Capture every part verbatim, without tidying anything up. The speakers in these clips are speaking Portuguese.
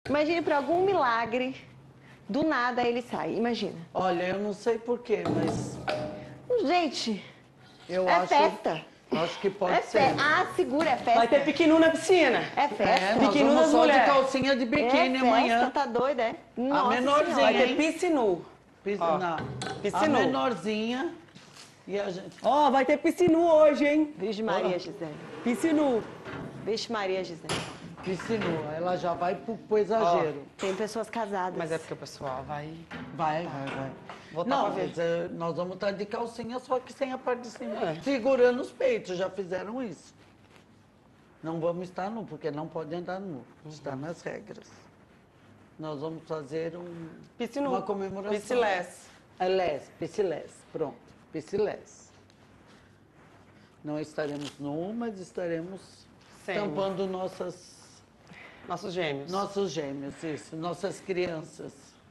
Imagine por algum milagre, do nada ele sai. Imagina. Olha, eu não sei porquê, mas Gente, eu é acho, festa. acho que pode É ser. festa. Ah, segura, é festa. Vai ter piquenu na piscina. É festa. É, nós Biquíni vamos das só mulheres. de calcinha de É biquíni festa, amanhã. tá doida, é? Nossa menorzinha, Senhora. Vai ter hein? piscinu. Pis- Ó, não, a piscinu. menorzinha e a gente... Ó, vai ter piscinu hoje, hein? Vixe Maria, Olá. Gisele. Piscinu. Vixe Maria, Gisele. Piscinou, ela já vai pro, pro exagero. Tem pessoas casadas. Mas é porque o pessoal vai... Vai, vai, vai. Vou tá Não, pra ver. mas, eh, nós vamos estar de calcinha, só que sem a parte de cima. É. Segurando os peitos, já fizeram isso. Não vamos estar nu, porque não pode andar nu. Está nas regras. Nós vamos fazer um, Piscinu. uma comemoração. Piscilés. É les, piscilés, pronto, piscilés. Não estaremos nu, mas estaremos Semi. tampando nossas, Nossos gêmeos. nossos gêmeos, isso, nossas crianças.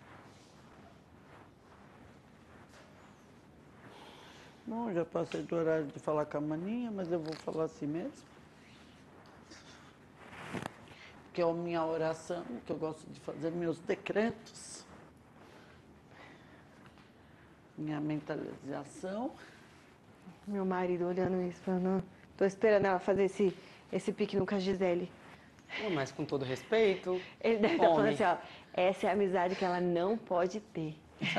Bom, já passei do horário de falar com a maninha, mas eu vou falar assim mesmo. Que é a minha oração, que eu gosto de fazer meus decretos. Minha mentalização. Meu marido olhando isso, falando, tô esperando ela fazer esse, esse pique no com a Gisele. Pô, mas com todo respeito. Ele deve estar falando Homem. assim, ó, essa é a amizade que ela não pode ter.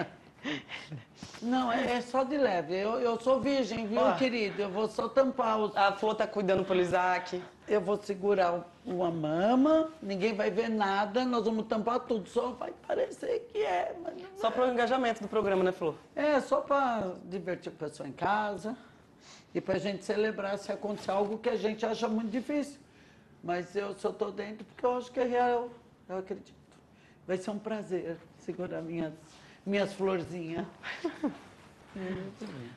Não, é, é só de leve. Eu, eu sou virgem, viu, Ó. querido? Eu vou só tampar os... A Flor tá cuidando pelo Isaac. Eu vou segurar o- uma mama, ninguém vai ver nada, nós vamos tampar tudo. Só vai parecer que é, mas não Só pro engajamento do programa, né, Flor? é. Só para divertir o pessoal em casa e para a gente celebrar se acontecer algo que a gente acha muito difícil. Mas eu só tô dentro porque eu acho que é real, eu acredito. Vai ser um prazer segurar minhas, minhas florzinhas. Muito bem.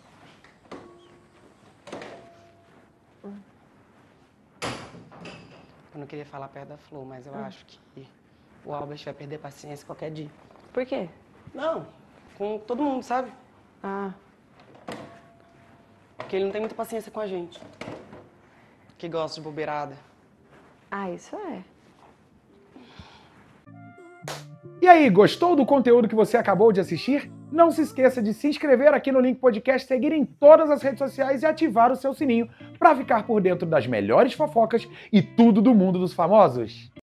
Eu não queria falar perto da Flor, mas eu acho que o Albert vai perder paciência qualquer dia. Por quê? Não, com todo mundo, sabe? Ah, Porque ele não tem muita paciência com a gente. Que gosta de bobeirada. ah, isso é. E aí, gostou do conteúdo que você acabou de assistir? Não se esqueça de se inscrever aqui no Link Podcast, seguir em todas as redes sociais e ativar o seu sininho para ficar por dentro das melhores fofocas e tudo do mundo dos famosos.